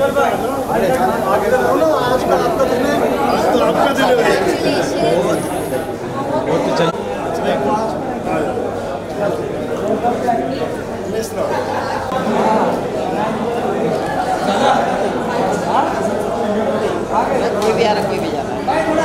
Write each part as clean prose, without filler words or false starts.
कोई भी आ रहा, कोई भी जा रहा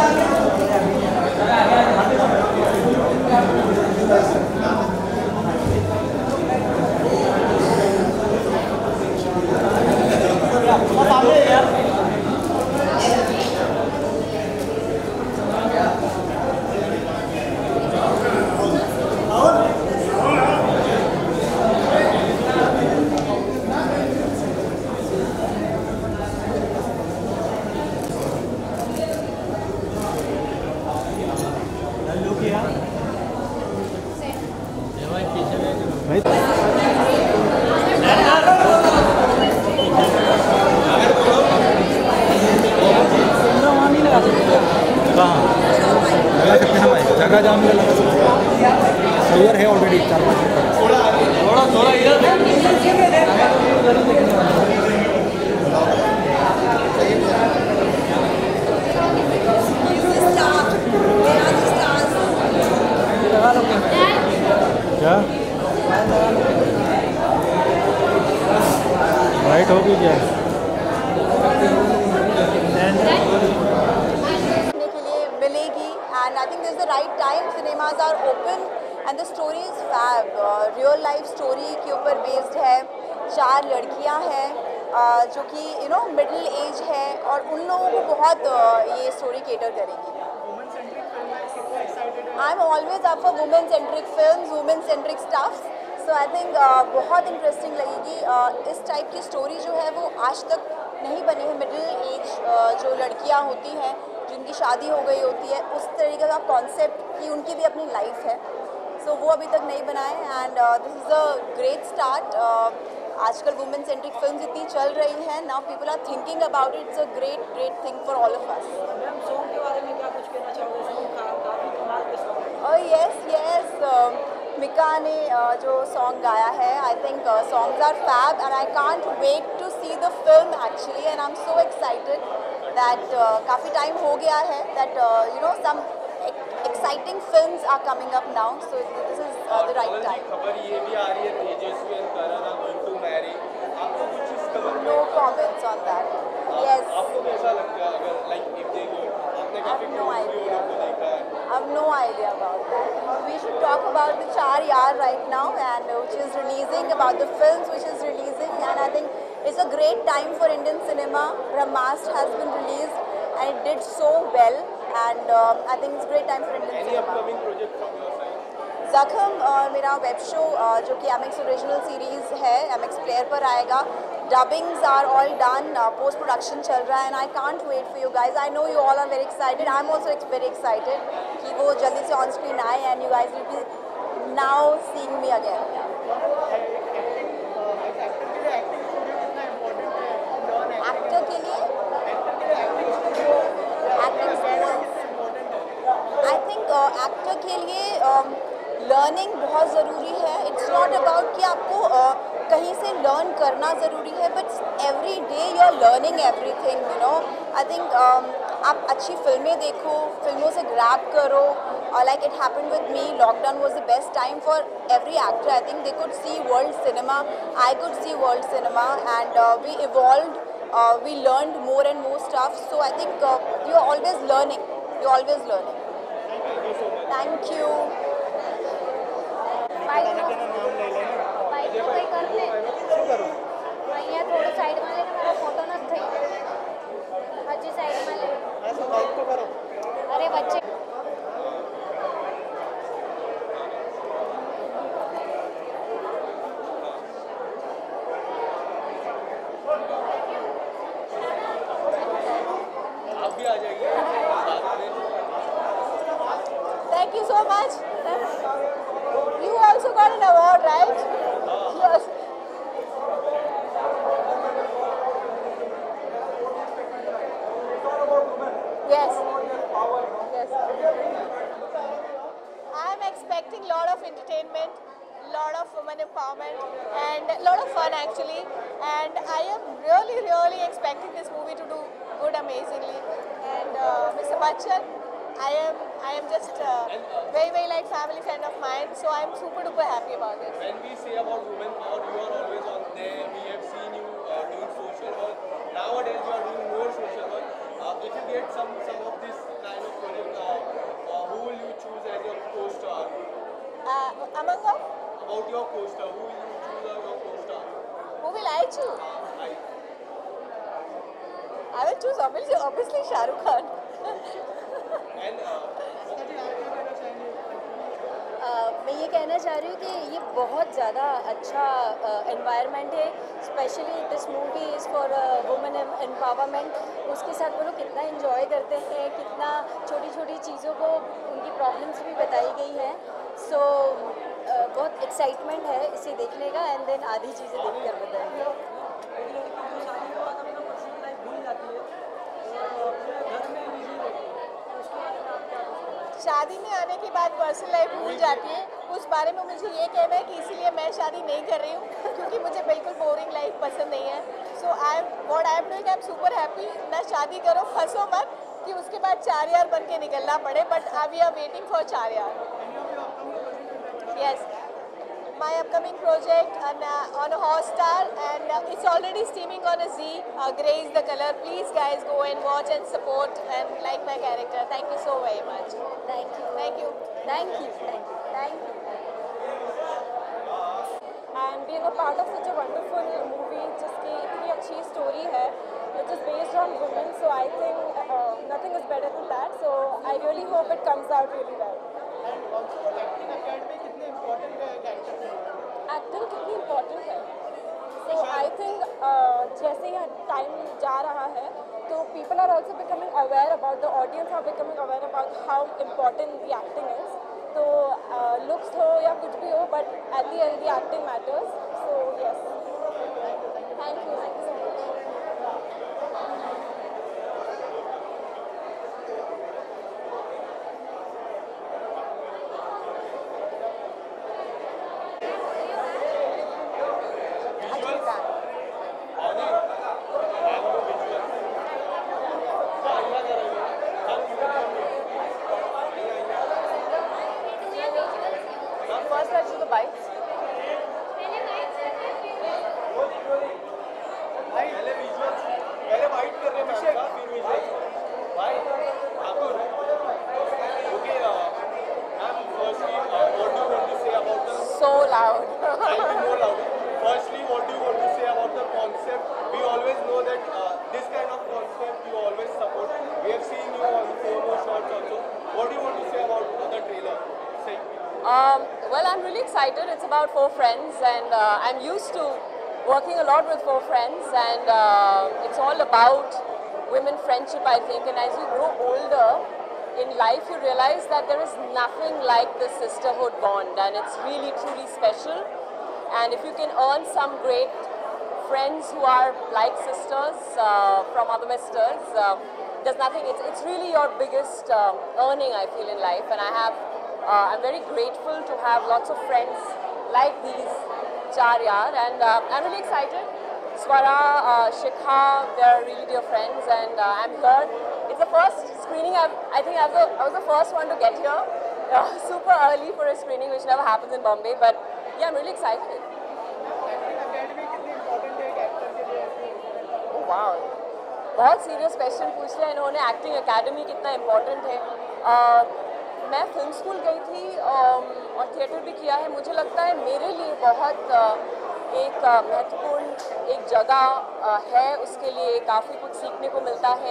जगह जाम सैयर है ऑलरेडी 4-5 थोड़ा इधर क्या राइट होगी क्या And I think this is the right time. Cinemas are open and the story is fab. Real life story के ऊपर based है. 4 लड़कियां हैं जो कि मिडिल एज है और उन लोगों को बहुत ये स्टोरी केटर करेगी. I am always up for women centric films, women centric stuffs. So I think बहुत इंटरेस्टिंग लगेगी. इस टाइप की स्टोरी जो है वो आज तक नहीं बनी है. मिडिल एज जो लड़कियां होती हैं जिनकी शादी हो गई होती है, उस तरीके का कॉन्सेप्ट कि उनकी भी अपनी लाइफ है. सो वो अभी तक नहीं बनाए and this is a great start. आजकल वुमेन सेंट्रिक फिल्म्स इतनी चल रही हैं. Now people are thinking about it. It's a great thing for all of us. Song के बारे में क्या कुछ कहना चाहोगे? यस मिका ने जो सॉन्ग गाया है, I think songs are fab and I can't wait to see the film actually. And I am so excited that काफ़ी टाइम हो गया है that some exciting films are coming up now, so this is the right time. खबर ये भी आ रही है तेजस्वी और करण are going to marry. आपको कुछ इस खबर में? No comments on that. Yes. आपको कैसा लगता है अगर like if they go? आपने काफी no idea. को देखा है. I have no idea about that. We should talk about the Char Yaar right now, and which is releasing, about the films which is releasing, and I think it's a great time for Indian cinema. Brahmast has been released and it did so well, and I think it's a great time for Indian Any cinema. upcoming project from your side? ज़ख्म मेरा web show जो कि MX original series है, MX player पर आएगा. Dubbings are all done, post production चल रहा है and I can't wait for you guys. I know you all are very excited. I am also very excited कि वो जल्दी से ऑन स्क्रीन आए and you guys will be now seeing me again. Actor के लिए I think actor के लिए learning बहुत ज़रूरी है. इट्स नॉट अबाउट कि आपको कहीं से लर्न करना ज़रूरी है, but every day you are learning everything. I think आप अच्छी फिल्में देखो, फिल्मों से ग्रैब करो. Like it happened with me. Lockdown was the best time for every actor. I think they could see world cinema, I could see world cinema, and we evolved. We learned more and more stuff, so I think you are always learning. You're always learning. Thank you. थोड़ा side में लेना, मेरा photo न થઈ. હજી side માં લે. અરે વચ્ચે Thank you so much. You also got an award, right? Yes. Yes. Yes. I am expecting a lot of entertainment, lot of women empowerment, and a lot of fun actually. and I am really expecting this movie to do good amazingly. And Mr. Bachchan, I am just very like family friend of mine, so I'm super duper happy about it. When we say about women power, you are always on there. We have seen you doing social work. Nowadays, you are doing more social work. If you get some of this kind of project, who will you choose as your co-star? Among them, About your co-star, who will you choose as your co-star? who will I choose? I will choose obviously Shah Rukh Khan. And मैं ये कहना चाह रही हूँ कि ये बहुत ज़्यादा अच्छा एनवायरनमेंट है, specially this movie is for women empowerment. उसके साथ वो लोग कितना एंजॉय करते हैं, कितना छोटी छोटी चीज़ों को उनकी प्रॉब्लम्स भी बताई गई हैं। सो बहुत एक्साइटमेंट है इसे देखने का, एंड देन आधी चीज़ें देख कर बताएंगे। एक लड़की जो शादी के बाद अपना पर्सनल लाइफ भूल जाती है और अपने घर में बिजी रहती है, उसके बारे में आप क्या बोलते हैं? शादी में आने के बाद पर्सनल लाइफ भूल जाती है, उस बारे में मुझे ये कहना है कि इसीलिए मैं शादी नहीं कर रही हूँ, क्योंकि मुझे बिल्कुल बोरिंग लाइफ पसंद नहीं है। So I am doing, I am super happy. ना शादी करो, फंसो मत कि उसके बाद 4 यार बन के निकलना पड़े, but we are waiting for 4 यार। Yes, my upcoming project on Hotstar, and it's already streaming on a Z. Grey is the color. Please, guys, go and watch and support and like my character. Thank you so very much. Thank you, Thank you. Thank you, thank you, thank you. and being a part of such a wonderful movie जिसकी इतनी अच्छी story है, which is based on women, so I think nothing is better than that, so I really hope it comes out really well. Acting कितनी important है, so I think जैसे ही time जा रहा है तो people are also becoming aware about, the audience are becoming aware about how important the acting is. तो looks हो या कुछ भी हो, but at the end the acting matters. So yes, thank you so much. First, let's do the bites. पहले bite कर रहे हैं मैम का, फिर विजुअल्स। भाई Thakur, okay ma'am, firstly what do you want to say about the So loud. I'll be more louder. Firstly, what do you want to say about the concept? We always know that this kind of concept you always support. We have seen you on 4 more shots also. What do you want to say about the trailer? Say. Well, I'm really excited. It's about 4 friends, and I'm used to working a lot with 4 friends, and it's all about women friendship, I think. And as you grow older in life, you realize that there is nothing like the sisterhood bond, and it's really truly special. And if you can earn some great friends who are like sisters from other misters, there's nothing. It's really your biggest earning, I feel, in life. And I'm very grateful to have lots of friends like these 4 yaar, and I'm really excited. Swara, Shikha, they're really dear friends, and I'm here. It's the first screening. I think I was the first one to get here, super early for a screening, which never happens in Bombay. But yeah, I'm really excited. Oh wow, बहुत serious question पूछ लिया इन्होंने। Acting academy कितना important है। मैं film school गई थी और थिएटर भी किया है। मुझे लगता है मेरे लिए बहुत एक महत्वपूर्ण एक जगह है, उसके लिए काफ़ी कुछ सीखने को मिलता है।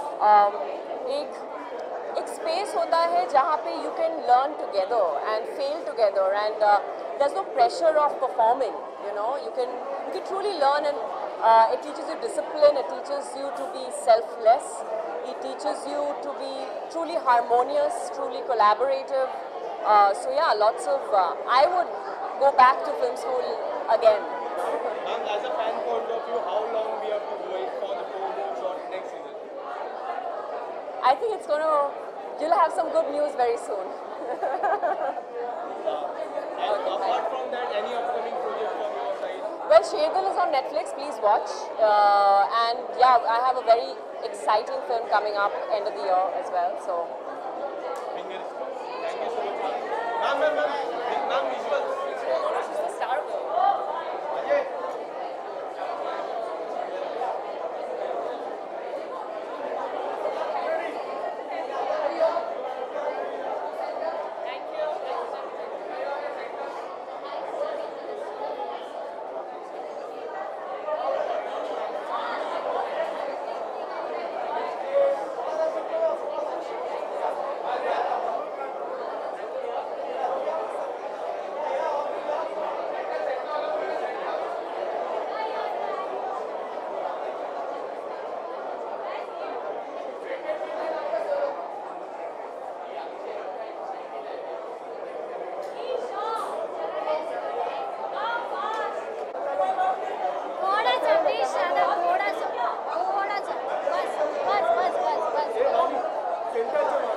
एक स्पेस होता है जहाँ पे you can learn together and fail together, and there's no pressure of performing, you know. You can truly learn, and it teaches you discipline, it teaches you to be selfless, it teaches you to be truly harmonious, truly collaborative. So yeah, lots of I would go back to film school again. Ma'am, as a fan point of view, how long we have to wait for the 4 more shots next season? I think you'll have some good news very soon. And apart from that, any upcoming project from your side? Well, Sherdil is on Netflix. Please watch. And yeah, I have a very exciting film coming up end of the year as well. So. Fingers. Thank you so much. Ma'am, visuals. She's the star of it. थोड़ा सा please शादा थोड़ा सा बस बस बस बस बस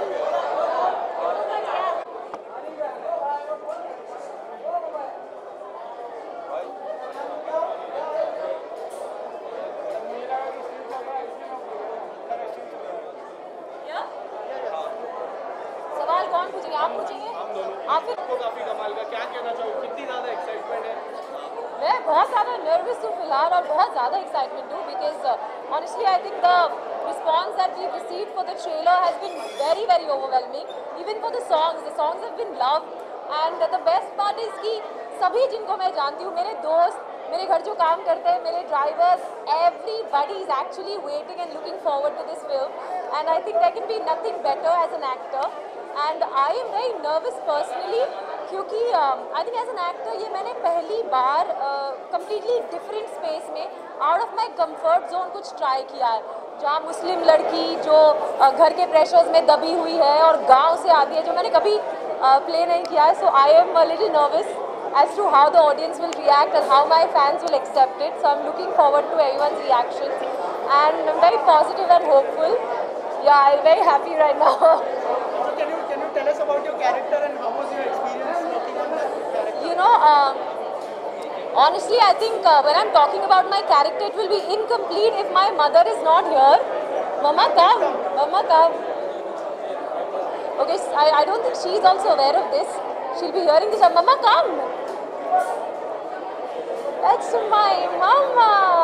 सवाल कौन पूछेंगे? आप पूछेंगे? हम दोनों. आप फिर आपको काफी कमाल का. क्या कहना चाहोगे? कितनी ज़्यादा एक्साइटमेंट है? मैं बहुत ज़्यादा नर्वस हूँ फिलहाल और बहुत ज़्यादा एक्साइटमेंट हूँ because honestly I think the response that we've received for the trailer has been very very overwhelming. Even for the songs have been loved. And the best part is कि सभी जिनको मैं जानती हूँ, मेरे दोस्त, मेरे घर जो काम करते हैं, मेरे drivers, everybody is actually waiting and looking forward to this film. And I think there can be nothing better as an actor. And I am very nervous personally क्योंकि I think as an actor ये मैंने पहली बार completely different space में out of my comfort zone कुछ try किया है, जहाँ मुस्लिम लड़की जो घर के प्रेशर्स में दबी हुई है और गांव से आती है, जो मैंने कभी प्ले नहीं किया है. So I am a little nervous as to how the audience will react and how my fans will accept it. So I'm looking forward to everyone's reactions and I'm very positive and hopeful. Yeah, I'm very happy right now. So can you tell us about your character and how was your experience working on that character? You know, honestly, I think when I'm talking about my character, it will be incomplete if my mother is not here. Mama, come. Mama, come. Okay, I don't think she's also aware of this. She'll be hearing this. Mama, come. That's my mama.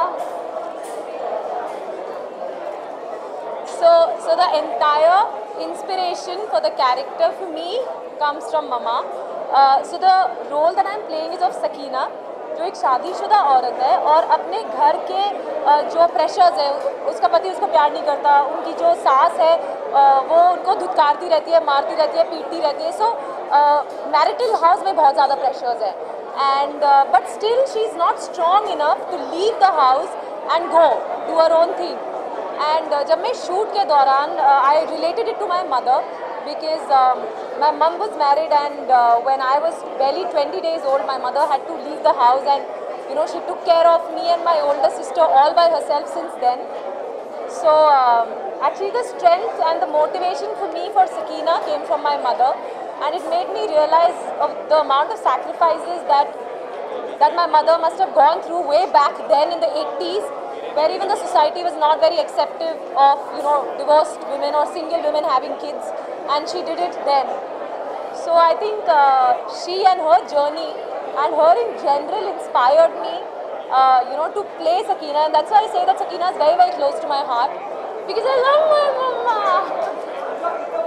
So the entire inspiration for the character for me comes from mama. So the role that I'm playing is of Sakina, जो एक शादीशुदा औरत है और अपने घर के जो प्रेशर्स है, उसका पति उसको प्यार नहीं करता, उनकी जो सास है वो उनको धुतकारती रहती है, मारती रहती है, पीटती रहती है. सो मैरिटल हाउस में बहुत ज़्यादा प्रेशर्स है and but still she is not strong enough to leave the house and go do her own thing. And जब मैं शूट के दौरान I related it to my mother because my mom was married and when I was barely 20 days old, my mother had to leave the house and you know she took care of me and my older sister all by herself since then. So actually the strength and the motivation for me for Sakina came from my mother, and it made me realize of the amount of sacrifices that my mother must have gone through way back then in the 80s, where even the society was not very accepting of, you know, divorced women or single women having kids, and she did it then. So I think she and her journey and her in general inspired me, you know, to play Sakina, and that's why I say that Sakina is very very close to my heart because I love my mama.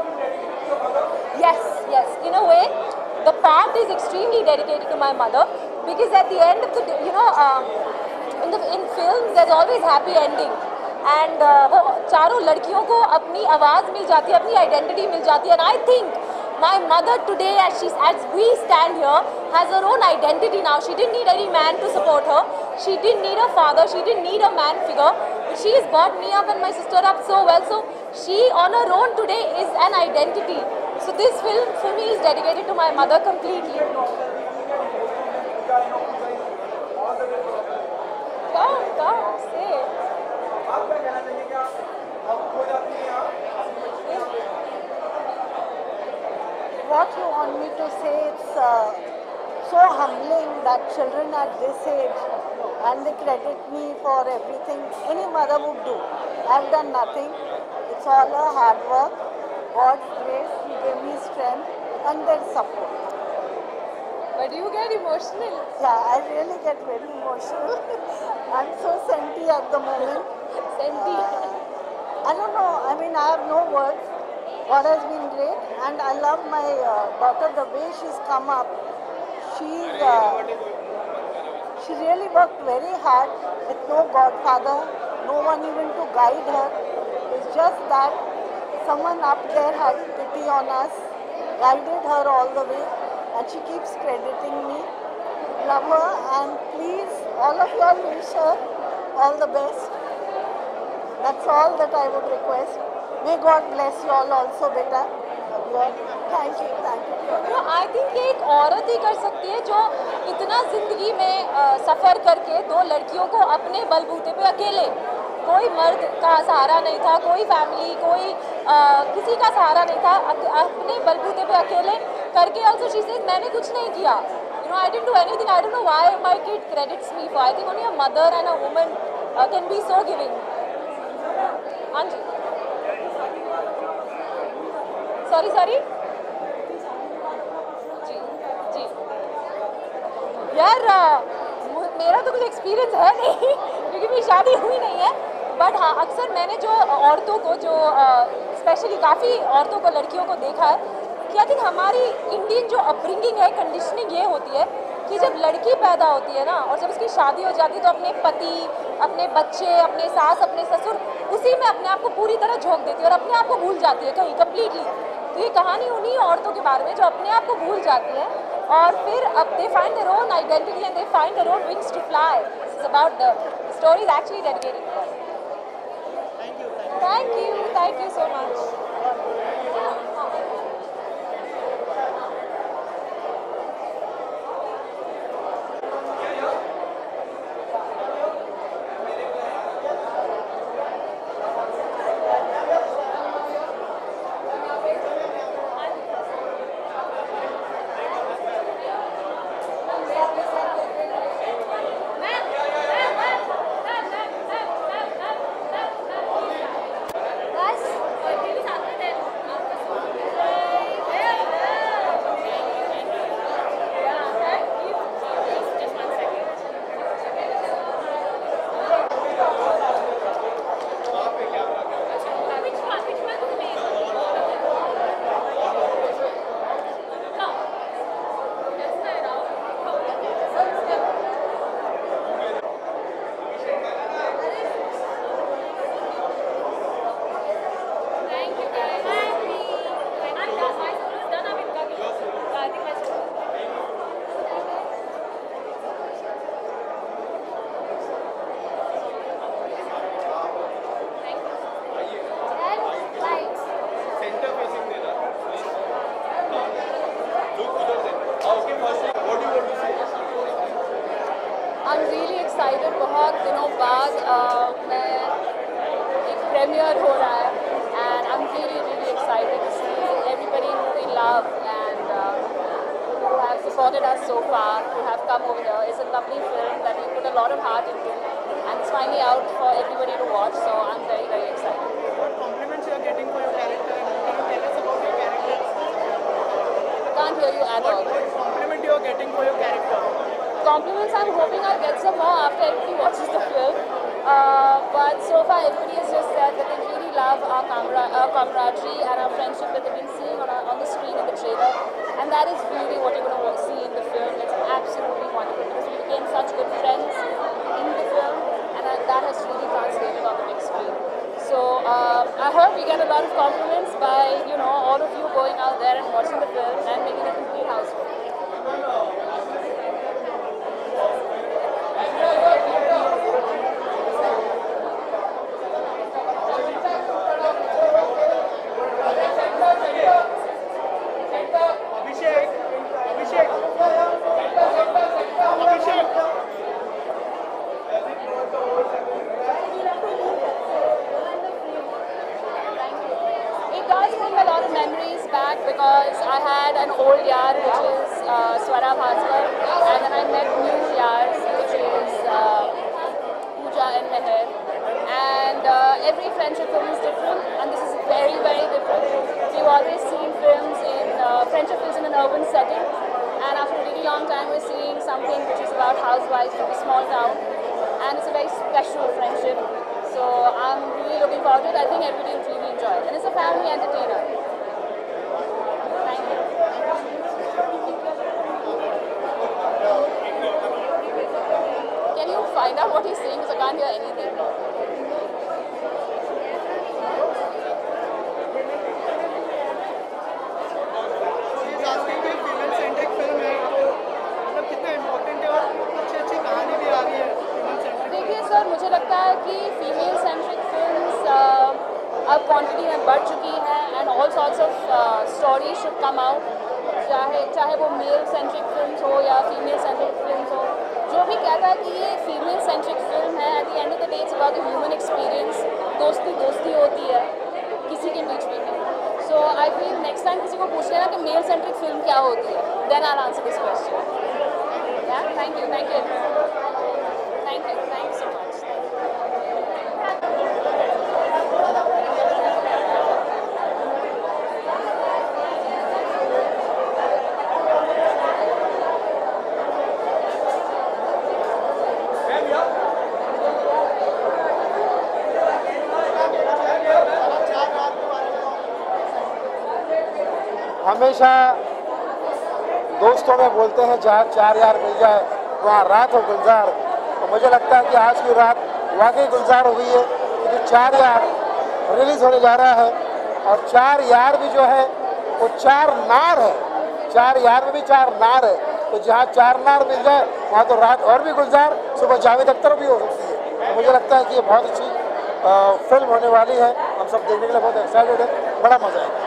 Yes, in a way, the part is extremely dedicated to my mother because at the end of the day, you know, in films there's always happy ending, and वो चारों लड़कियों को अपनी आवाज़ मिल जाती है, अपनी identity मिल जाती है. And I think my mother today, as we stand here, has her own identity now. She didn't need any man to support her. She didn't need a father. She didn't need a man figure. But she has brought me up and my sister up so well. So she on her own today is an identity. So this film for me is dedicated to my mother completely. Come, say. What you want me to say, it's so humbling that children at this age and they credit me for everything any mother would do. I've done nothing. It's all a hard work. God's grace, He gave me strength and their support. But you get emotional. Yeah, I really get very emotional. I'm so senti at the moment. Senti. I don't know. I mean, I have no words. God has been great, and I love my daughter. The way she's come up, she really worked very hard with no godfather, no one even to guide her. It's just that someone up there had pity on us, guided her all the way, and she keeps crediting me. Love her, and please, all of you all wish her all the best. That's all that I would request. May God bless you all also, beta. Thank you, thank you. I think ये एक औरत ही कर सकती है जो इतना जिंदगी में सफ़र करके दो लड़कियों को अपने बलबूते पे अकेले, कोई मर्द का सहारा नहीं था, कोई फैमिली, कोई किसी का सहारा नहीं था, अपने बलबूते पे अकेले करके ऑल्सो शी सेज मैंने कुछ नहीं किया, you know I didn't do anything, I don't know why my kid credits me for, I think only a mother and a woman can be so giving. हाँ जी, सॉरी जी जी यार मेरा तो कुछ एक्सपीरियंस है नहीं क्योंकि मेरी शादी हुई नहीं है, बट हाँ अक्सर मैंने जो औरतों को जो स्पेशली काफ़ी औरतों को लड़कियों को देखा है कि आई थिंक हमारी इंडियन जो अपब्रिंगिंग है, कंडीशनिंग ये होती है कि जब लड़की पैदा होती है ना और जब उसकी शादी हो जाती है तो अपने पति, अपने बच्चे, अपने सास, अपने ससुर, उसी में अपने आप को पूरी तरह झोंक देती है और अपने आप को भूल जाती है कहीं कम्प्लीटली. तो ये कहानी उन्हीं औरतों के बारे में जो अपने आप को भूल जाती है और फिर अब they find their own identity and they find their own wings to fly. This is about the story is actually dedicated to them. Thank you so much. I'm really excited. बहुत दिनों बाद मैं एक प्रीमियर हो रहा है and I'm really excited to see everybody who we love and who have supported us so far, who have come over here. It's a lovely film that we put a lot of heart into and it's finally out for everybody to watch, so I'm very excited. What compliments you are getting for your character? Can you tell us about your character? I can't hear you at all. What compliment you are getting for your character? Compliments, I'm hoping I'll get some more after everybody watches the film. But so far everybody has just said that they really love our camaraderie and our friendship that they've been seeing on the screen in the trailer. And that is really what you're going to see in the film. It's absolutely wonderful because we became such good friends in the film and that has really translated on the big screen. So I hope we get a lot of compliments by, you know, all of you going out there and watching the film and making a complete house full. Memories back because I had an old yar which is Swara Bhaswar and then I met new yars which is friendship film is different, and this is very, very different. We've always seen films in friendship films in an urban setting, and after a really long time, we're seeing something which is about housewives from a small town, and it's a very special friendship. So I'm really looking forward to it. I think everybody will really enjoy it, and it's a family entertainer. Thank you. Can you find out what he's saying, because I can't hear anything. देखिए sir, मुझे लगता है कि female centric films अब quantity में बढ़ चुकी है, and all sorts of story should come out, चाहे वो मेल सेंट्रिक फिल्म्स हो या फीमेल सेंट्रिक फिल्म्स हो. जो भी कहता है कि ये फीमेल सेंट्रिक फिल्म है, at the end of the day it's about the human experience. दोस्ती होती है किसी के बीच में. So I feel next time किसी को पूछ लेना कि मेल सेंट्रिक फिल्म क्या होती है, then I will answer this question. Thank you. Thank you so much. हमेशा दोस्तों में बोलते हैं जहाँ चार यार मिल जाए वहाँ रात हो गुलजार. तो मुझे लगता है कि आज की रात वाकई गुलजार हो गई है, क्योंकि चार यार रिलीज़ होने जा रहा है, और चार यार भी जो है वो चार नार है. चार यार में भी चार नार है, तो जहाँ चार नार मिल जाए वहाँ तो रात और भी गुलजार, सुबह जावेद अख्तर भी हो सकती है. तो मुझे लगता है कि ये बहुत अच्छी फिल्म होने वाली है. हम सब देखने के लिए बहुत एक्साइटेड है, बड़ा मज़ा आएगा.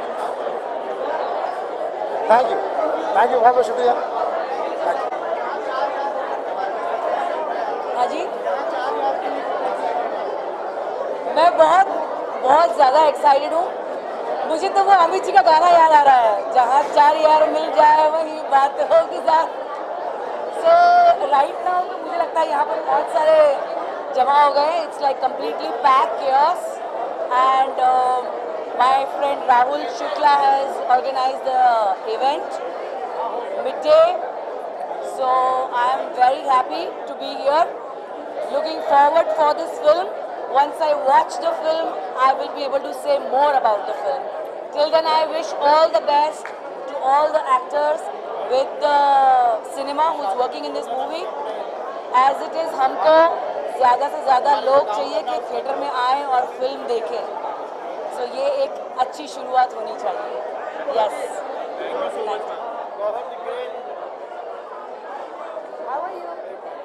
थैंक यू बहुत बहुत शुक्रिया. हाँ जी, मैं बहुत ज़्यादा एक्साइटेड हूँ. मुझे तो वो अमित जी का गाना याद आ रहा है, जहाँ चार यार मिल जाए वही बात होगी साथ. सो राइट नाउ तो मुझे लगता है यहाँ पर बहुत सारे जमा हो गए. It's like completely pack chaos, and my friend Rahul Shukla has organized the event midday. So I am very happy to be here. Looking forward for this film. Once I watch the film, I will be able to say more about the film. Till then, I wish all the best to all the actors with the cinema who's working in this movie. As it is, हमको ज़्यादा से ज़्यादा लोग चाहिए कि theatre में आएँ और फिल्म देखें. So ये एक अच्छी शुरुआत होनी चाहिए. Yes. Thank you. How are you?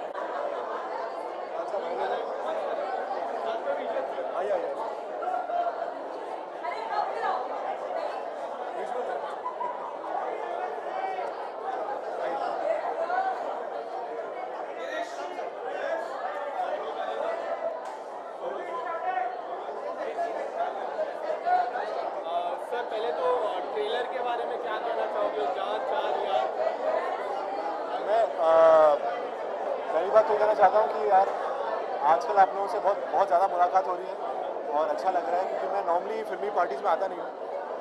Sir, पहले तो ट्रेलर के बारे में क्या कहना चाहोगे? जहाँ चार यार, मैं पहली बात तो कहना चाहता हूँ कि यार आजकल आप लोगों से बहुत ज़्यादा मुलाकात हो रही है और अच्छा लग रहा है, क्योंकि मैं नॉर्मली फिल्मी पार्टीज़ में आता नहीं हूँ.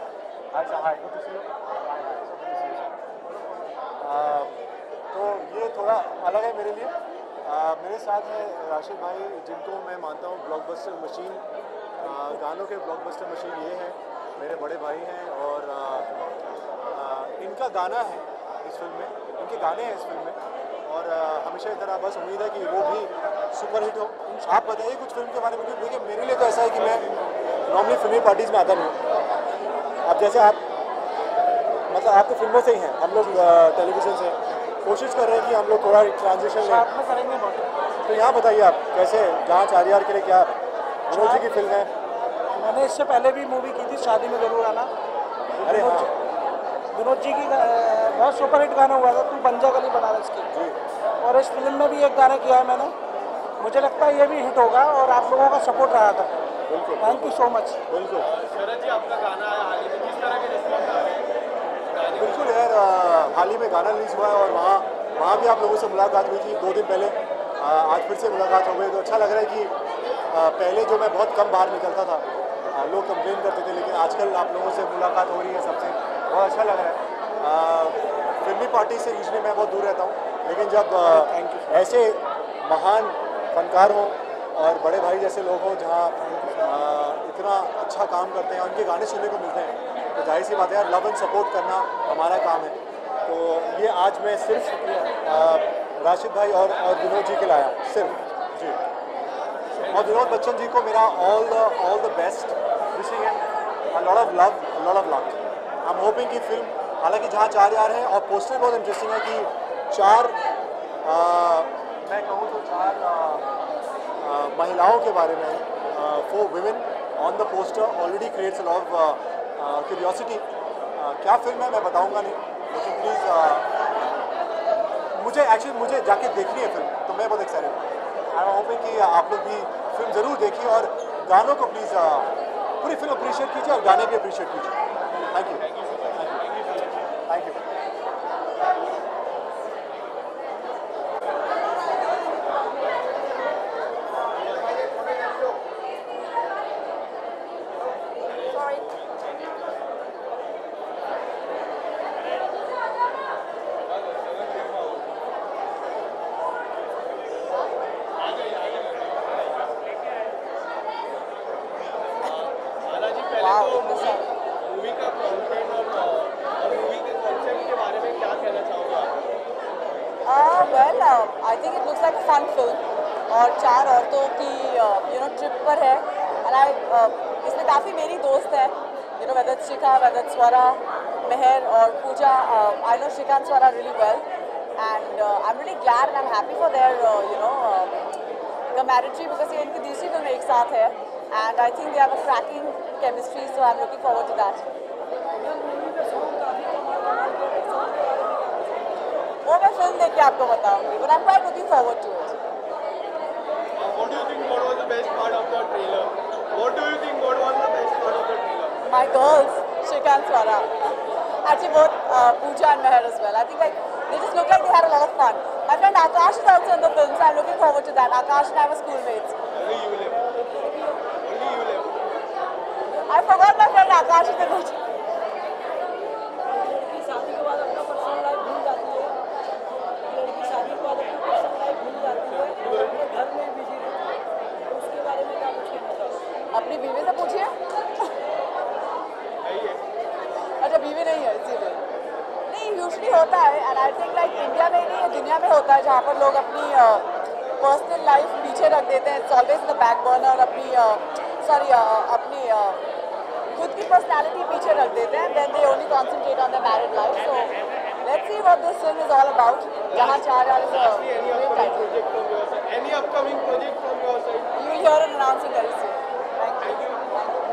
तो ये थोड़ा अलग है मेरे लिए. मेरे साथ है राशिद भाई, जिनको मैं मानता हूँ ब्लॉकबस्टर मशीन, गानों के ब्लॉकबस्टर मशीन ये हैं, मेरे बड़े भाई हैं. और इनका गाना है इस फिल्म में, इनके गाने हैं इस फिल्म में, और हमेशा इधर बस उम्मीद है कि वो भी सुपर हिट हो. आप बताइए कुछ फिल्म के बारे में. देखिए, मेरे लिए तो ऐसा है कि मैं नॉर्मली फिल्मी पार्टीज़ में आता नहीं हूँ. अब जैसे आप मतलब आप तो फिल्मों से ही हैं, हम लोग टेलीविज़न से कोशिश कर रहे हैं कि हम लोग थोड़ा ट्रांजिशन करेंगे. तो यहाँ बताइए आप कैसे, जहाँ चार यार के लिए क्या विनोद जी की फिल्म है. मैंने इससे पहले भी मूवी की थी, शादी में जरूर आना. अरे हाँ, विनोद जी की बहुत सुपरहिट गाना हुआ था, तू बन जा गली बनारस की. और इस फिल्म में भी एक गाना किया है मैंने. मुझे लगता है ये भी हिट होगा, और आप लोगों का सपोर्ट रहा था. बिल्कुल. Thank you so much. बिल्कुल. शरद जी, आपका गाना आया हाल ही में, किस तरह के रिस्पॉन्स आ रहे हैं? बिल्कुल यार, हाल ही में गाना रिलीज़ हुआ है, और वहाँ भी आप लोगों से मुलाकात हुई थी 2 दिन पहले. आज फिर से मुलाकात हो गई, तो अच्छा लग रहा है कि पहले जो मैं बहुत कम बाहर निकलता था, लोग कंप्लेन करते थे, लेकिन आजकल आप लोगों से मुलाकात हो रही है सबसे, बहुत अच्छा लग रहा है। फिल्मी पार्टी से यूजली मैं बहुत दूर रहता हूँ, लेकिन जब ऐसे महान फनकार हों और बड़े भाई जैसे लोग हों जहाँ इतना अच्छा काम करते हैं, उनके गाने सुनने को मिलते हैं, तो जाहिर सी बात है यार, लव एंड सपोर्ट करना हमारा काम है। तो ये आज मैं सिर्फ राशिद भाई और विनोद जी के लाया सिर्फ जी, और विनोद बच्चन जी को मेरा all the best, wishing him a lot of love, a lot of luck. I am hoping कि फिल्म, हालांकि जहाँ 4 यार हैं और पोस्टर बहुत इंटरेस्टिंग है कि 4 मैं कहूँ तो 4 महिलाओं के बारे में, 4 women on the poster already creates a lot of curiosity. क्या फिल्म है मैं बताऊँगा नहीं, लेकिन प्लीज़ मुझे जाके देखनी है फिल्म, तो मैं बहुत एक्साइटेड हूँ। आई एम होपिंग कि आप लोग भी फिल्म ज़रूर देखिए और गानों को प्लीज़ पूरी फिल्म अप्रिशिएट कीजिए और गाने भी अप्रिशिएट कीजिए। Thank you, thank you. Movie का कंटेंट और मूवी के कॉन्सेप्ट के बारे में क्या कहना चाहोगे आप? Well I think it looks like a fun film और 4 औरतों की ट्रिप पर है, एंड इसमें काफ़ी मेरी दोस्त है, whether it's Shikha, whether it's Swara, Meher और Pooja. I know Shikha and Swara really well, and I'm really glad and I'm happy for their camaraderie, because ये इनकी दूसरी फिल्म एक साथ है, and I think they have a cracking chemistry, so I'm looking forward to that. वो मैं film देख के आपको बताऊंगी, but I'm quite looking forward to it. What do you think? What was the best part of the trailer? What do you think? What was the best part of the trailer? My girls, Shikha and Swara. Actually, both Pooja and Meher as well. I think they just look like they had a lot of fun. My friend Akash is also in the film, so I'm looking forward to that. Akash and I were schoolmates. Only you live. Only you live. I forgot my friend Akash is in it. लड़की शादी के बाद अपना personal life भूल जाती है, लड़की शादी के बाद अपनी पर्सनल लाइफ भूल जाती है, अपने घर में बिजी रहती है, तो उसके बारे में क्या कुछ कहना चाहोगे? अपनी बीवी से पूछिए। अच्छा, बीवी नहीं है इसीलिए। नहीं, यूजुअली होता है, and I think like India में नहीं, दुनिया में होता है, जहाँ पर लोग अपनी पर्सनल लाइफ पीछे रख देते हैं, it's always in the back burner, अपनी खुद की पर्सनैलिटी पीछे रख देते हैं, then they only concentrate on the married life. So let's see what this film is all about. जहाँ 4 यार is a main title. Any upcoming project from your side? You will hear an announcement very soon. Thank you.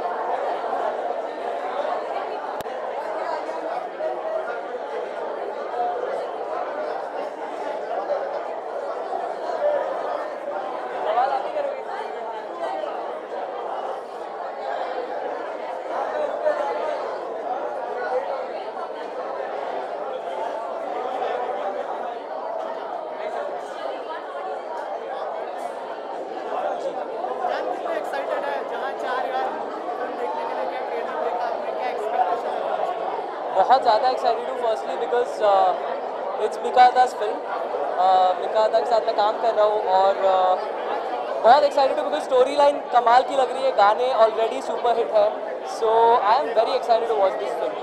बहुत ज़्यादा excited हूँ, firstly because it's Mika दास फिल्म, मिका दा के साथ मैं काम कर रहा हूँ, और बहुत एक्साइटेड हूँ बिकॉज स्टोरी लाइन कमाल की लग रही है, गाने ऑलरेडी सुपर हिट है, so I am very excited to watch this film.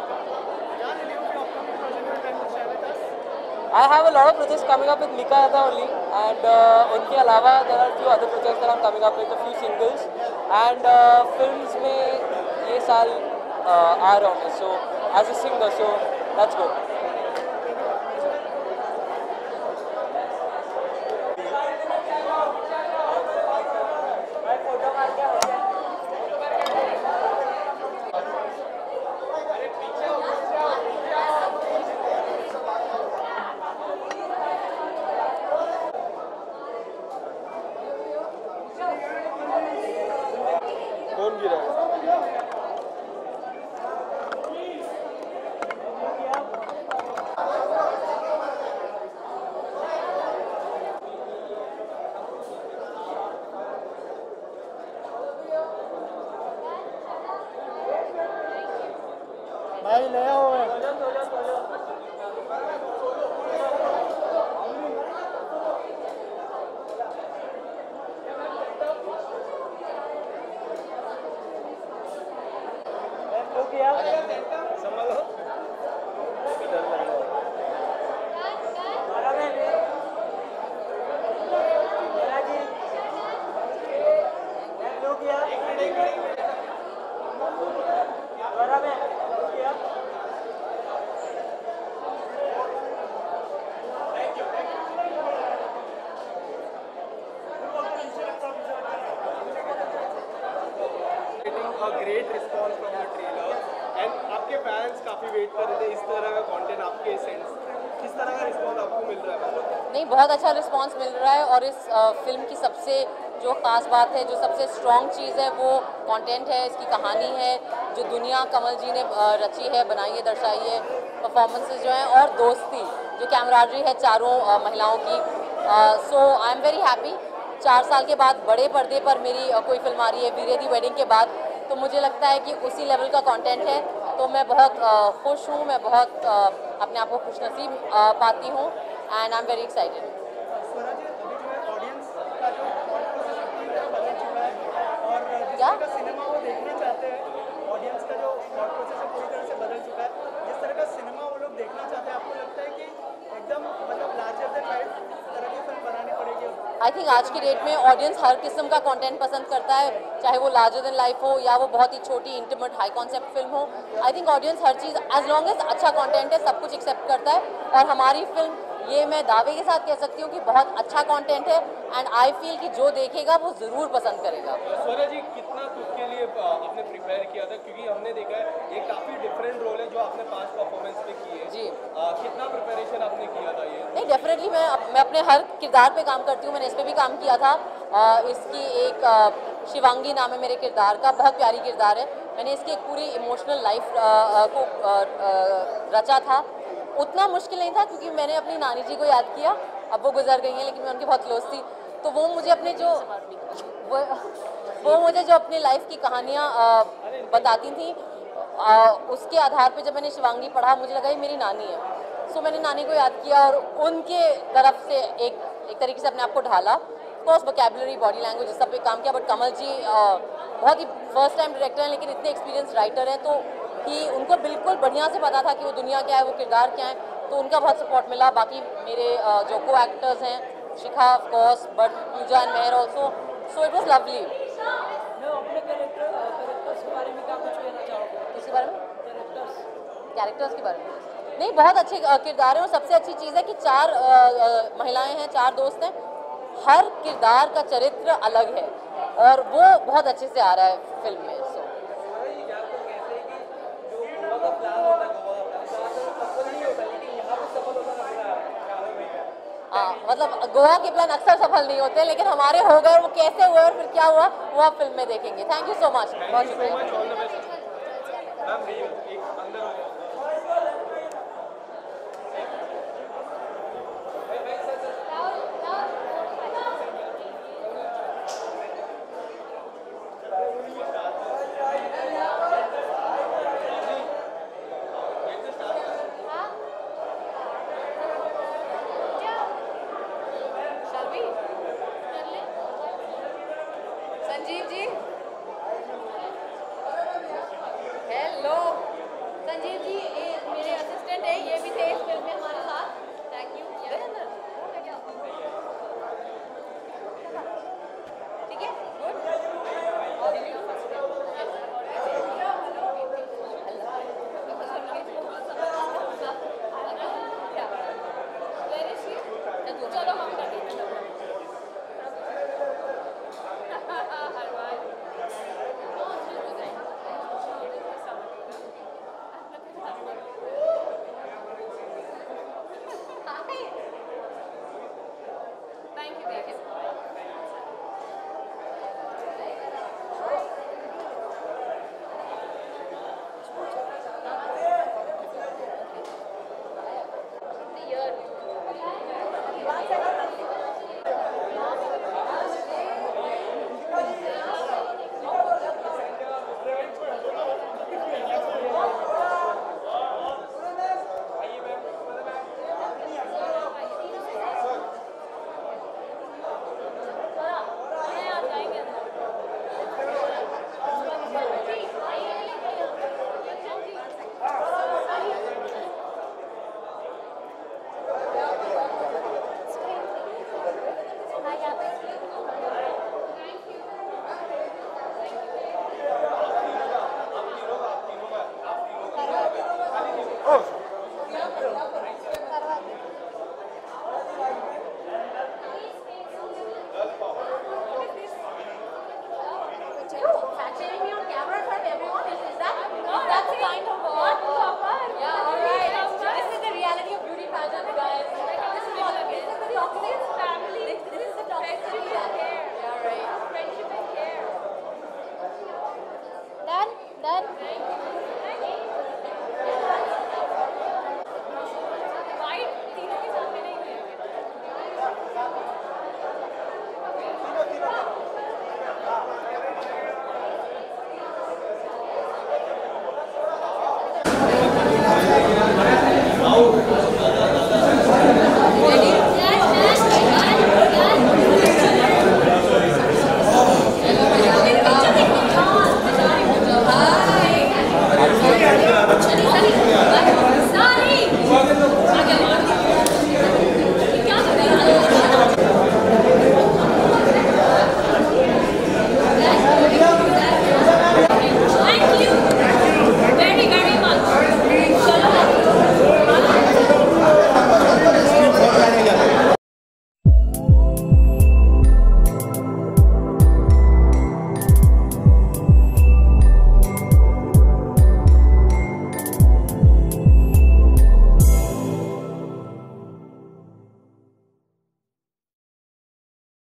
I have a lot of projects coming up with Mika Yada only, and उनके अलावा there are few other projects that I'm coming up with, a few singles, and films में ये साल आ रहा हूँ मैं, so as a singer, so that's good. कौन गिरा है? great response from the trailer and आपके fans काफ़ी वेट कर रहे थे इस तरह का कंटेंट आपके सेंस किस तरह का रिस्पॉन्स आपको मिल रहा है? नहीं, बहुत अच्छा रिस्पांस मिल रहा है और इस फिल्म की सबसे जो ख़ास बात है, जो सबसे स्ट्रॉन्ग चीज़ है वो कंटेंट है, इसकी कहानी है, जो दुनिया कमल जी ने रची है, बनाई है, दर्शाई है, परफॉर्मेंसेस जो हैं और दोस्ती जो कैमराडरी है चारों महिलाओं की। So I am very happy. 4 साल के बाद बड़े पर्दे पर मेरी कोई फिल्म आ रही है वीरे दी वेडिंग के बाद, तो मुझे लगता है कि उसी लेवल का कंटेंट है, तो मैं बहुत खुश हूँ, मैं बहुत अपने आप को खुशनसीब पाती हूँ and I am very excited. क्या सिनेमा वो देखना चाहते हैं, ऑडियंस का जो थॉट प्रोसेस है पूरी तरह से बदल चुका है। जिस तरह का सिनेमा वो लोग देखना चाहते हैं, आपको लगता है कि एकदम मतलब लार्जर देन लाइफ तरह की फिल्म बनानी पड़ेगी? आई थिंक आज की डेट में ऑडियंस हर किस्म का कंटेंट पसंद करता है, चाहे वो लार्जर देन लाइफ हो या वो बहुत ही छोटी इंटीमेट हाई कॉन्सेप्ट फिल्म हो। आई थिंक ऑडियंस हर चीज़ एज लॉन्ग एज अच्छा कंटेंट है सब कुछ एक्सेप्ट करता है और हमारी फिल्म ये मैं दावे के साथ कह सकती हूँ कि बहुत अच्छा कंटेंट है एंड आई फील कि जो देखेगा वो ज़रूर पसंद करेगा। स्वरा जी कितना खुद के लिए आपने प्रिपेयर किया था, क्योंकि हमने देखा है ये काफ़ी डिफरेंट रोल है जो आपने 5 परफॉर्मेंस में की है जी। कितना प्रिपरेशन आपने किया था ये? नहीं, डेफिनेटली मैं अपने हर किरदार पे काम करती हूँ, मैंने इस पर भी काम किया था। इसकी एक शिवांगी नाम है मेरे किरदार का, बहुत प्यारी किरदार है। मैंने इसकी एक पूरी इमोशनल लाइफ को रचा था। उतना मुश्किल नहीं था क्योंकि मैंने अपनी नानी जी को याद किया, अब वो गुजर गई हैं लेकिन मैं उनकी बहुत क्लोज थी, तो वो मुझे अपने जो वो मुझे जो अपनी लाइफ की कहानियाँ बताती थी, उसके आधार पे जब मैंने शिवांगी पढ़ा मुझे लगा ये मेरी नानी है। सो मैंने नानी को याद किया और उनके तरफ से एक तरीके से अपने आप को ढाला। कोर्स वोकैबुलरी, बॉडी लैंग्वेज इस सब पे काम किया, बट कमल जी बहुत ही फर्स्ट टाइम डायरेक्टर हैं लेकिन इतने एक्सपीरियंस राइटर हैं, तो कि उनको बिल्कुल बढ़िया से पता था कि वो दुनिया क्या है, वो किरदार क्या है, तो उनका बहुत सपोर्ट मिला। बाकी मेरे जो को एक्टर्स हैं, Shikha of course, but Pooja and Mehar also, so it was lovely. मैं अपने कैरेक्टर्स के बारे में क्या कुछ कहना चाहूँगा? किसके बारे में? कैरेक्टर्स के बारे में नहीं, बहुत अच्छे किरदार हैं और सबसे अच्छी चीज़ है कि 4 महिलाएं हैं, 4 दोस्त हैं, हर किरदार का चरित्र अलग है और वो बहुत अच्छे से आ रहा है फिल्म में। सो मतलब गोवा के प्लान अक्सर सफल नहीं होते लेकिन हमारे हो गए, वो कैसे हुए और फिर क्या हुआ वो आप फिल्म में देखेंगे। थैंक यू सो मच, बहुत शुक्रिया। संजीव जी।